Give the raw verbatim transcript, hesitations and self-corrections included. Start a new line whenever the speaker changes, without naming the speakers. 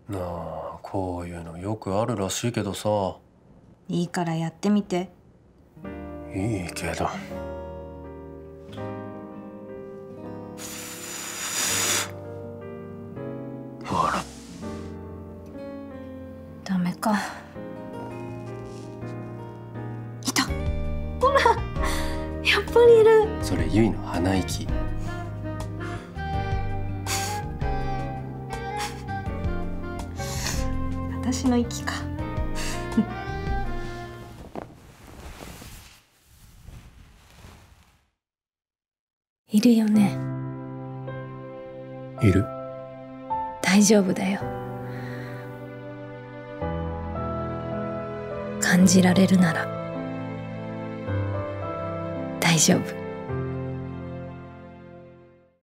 なあ、こういうのよくあるらしいけどさ。
いいからやってみて。
いいけど。ほら。
ダメか。いた。ほら、やっぱりいる。
それゆいの鼻息。
私の息か。いるよね。
いる。
大丈夫だよ。感じられるなら大丈夫。